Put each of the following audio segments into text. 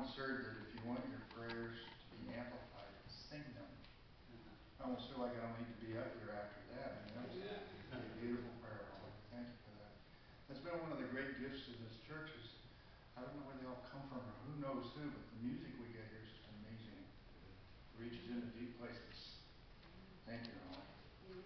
once heard that if you want your prayers to be amplified, sing them. I almost feel like I don't need to be up here after that. I mean, that was a beautiful prayer, Holly. Thank you for that. That's been one of the great gifts of this church is, I don't know where they all come from or who knows who, but the music we get here is just amazing. It reaches into deep places. Thank you, Holly.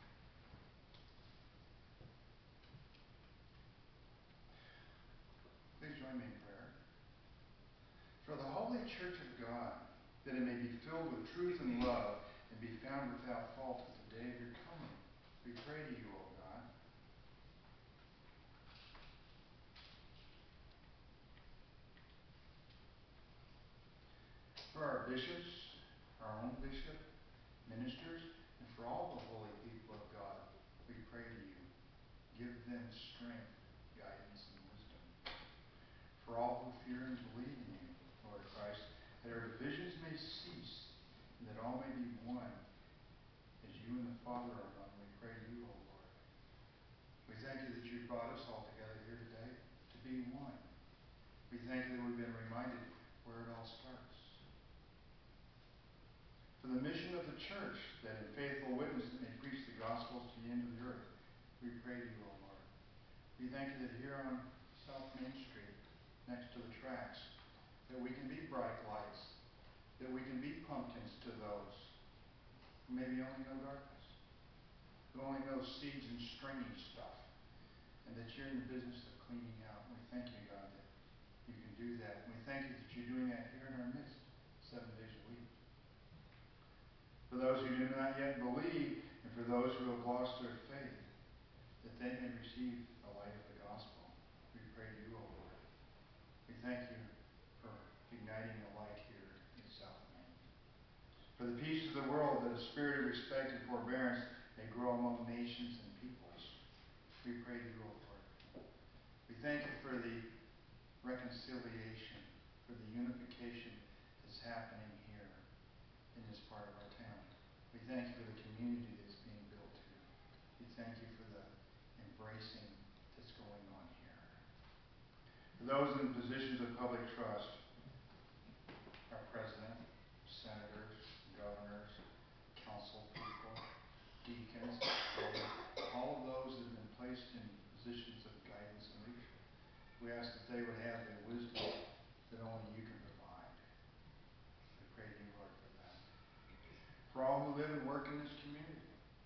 Please join me in prayer. For the holy church of God, that it may be filled with truth and love, and be found without fault at the day of your coming, we pray to you, O God. For our bishops, our own bishop, ministers, and for all the holy people of God, we pray to you. Give them strength, guidance, and wisdom. For all who fear and believe in you, Lord Christ, that our divisions may cease, and that all may be one, as you and the Father are one, we pray to you, O Lord. We thank you that you brought us all together here today to be one. We thank you that we've been reminded where it all starts. For the mission of the church, that in faithful witness it may preach the gospel to the end of the earth, we pray to you, O Lord. We thank you that here on South Main Street, next to the tracks, that we can be bright lights, that we can be pumpkins to those who maybe only know darkness, who only know seeds and stringy stuff, and that you're in the business of cleaning out. We thank you, God, that you can do that. We thank you that you're doing that here in our midst, 7 days a week. For those who do not yet believe, and for those who have lost their faith, that they may receive the light of the gospel, we pray to you, O Lord. We thank you for igniting the light here in South Main. For the peace of the world, that a spirit of respect and forbearance may grow among nations and peoples, we pray to you, O Lord. We thank you for the reconciliation, for the unification that's happening here in this part of our town. We thank you for the community that's being built here. We thank you for the embracing that's going on here. For those in positions of public trust, our president, senators, governors, council people, deacons, all of those that have been placed in positions of guidance and leadership, we ask that they would have the wisdom that only you can provide. We pray to you, Lord, for that. For all who live and work in this community,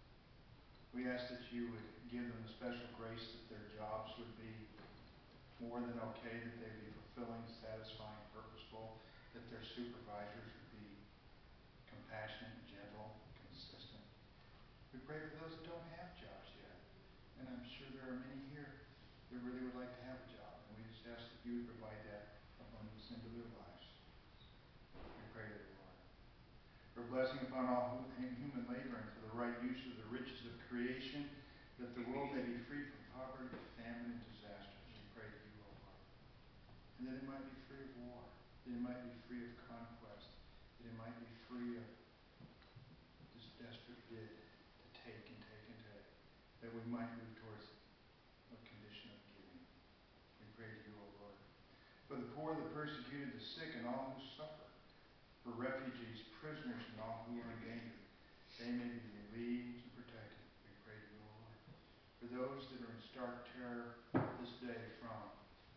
we ask that you would give them the special grace that their jobs would be more than okay, that they would be fulfilling, satisfying, purposeful, that their supervisors would be compassionate, gentle, consistent. We pray for those that don't have jobs yet. And I'm sure there are many here that really would like to have a job. And we just ask that you would provide that abundance into their lives. We pray to the Lord. For blessing upon all human labor and for the right use of the riches of creation, that the world may be free from poverty, famine, and disasters. We pray to you, O Lord. And that it might be free of war, that it might be free of conquest, that it might be free of this desperate bid to take and take and take, that we might move towards a condition of giving. We pray to you, O Lord. For the poor, the persecuted, the sick, and all who suffer, for refugees, prisoners, and all who are in danger, they may be relieved and protected. We pray to you, O Lord. For those that are in stark terror this day from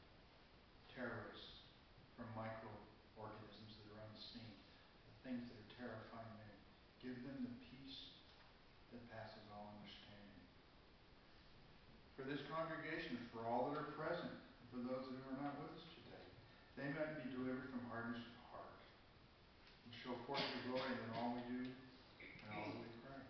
terrorists, from microorganisms that are unseen, the things that are terrifying them, give them the peace that passes all understanding. For this congregation, for all that are present, and for those who are not with us today, they might be delivered from hardness of heart, and show forth your glory in all we do and all that we pray,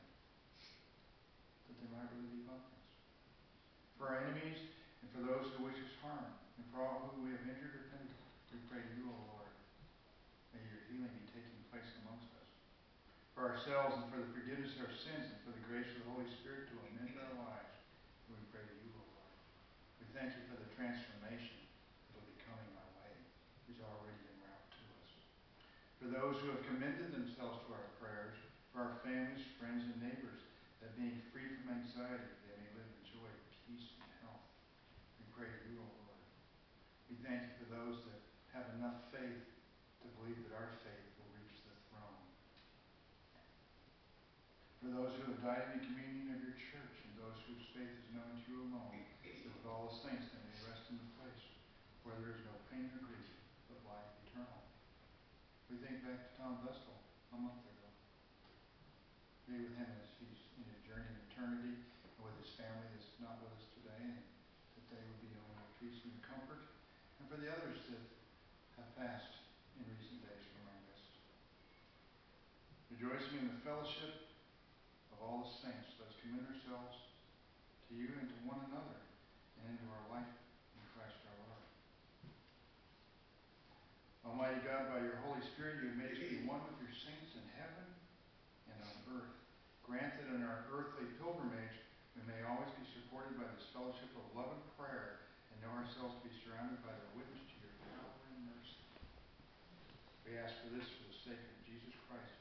that they might really be pumpkins. For our enemies, and for those who wish us harm, and for all whom we have injured or offended, we pray to you, O Lord. May your healing be taking place amongst us. For ourselves, and for the forgiveness of our sins, and for the grace of the Holy Spirit to amend our lives, we pray to you, O Lord. We thank you for the transformation that will be coming our way, is already en route to us. For those who have commended themselves to our prayers, for our families, friends, and neighbors, that being free from anxiety, they may live in joy, peace, and health. We pray to you, O Lord. We thank you for those that have enough faith to believe that our faith will reach the throne. For those who have died in the communion of your church, and those whose faith is known to you alone, that with all the saints they may rest in the place where there is no pain or grief, but life eternal. We think back to Tom Vestal a month ago. Be with him as he's in his journey of eternity, and with his family that's not with us today, and that they would be known with peace and comfort. And for the others that have passed in recent days from our midst. Rejoicing in the fellowship of all the saints, let us commit ourselves to you and to one another, and into our life in Christ our Lord. Almighty God, by your Holy Spirit, you have made us be one with your saints in heaven and on earth. Grant that in our earthly pilgrimage we may always be supported by this fellowship of love and prayer, and know ourselves to be surrounded by the witness to your power and mercy. We ask for this for the sake of Jesus Christ,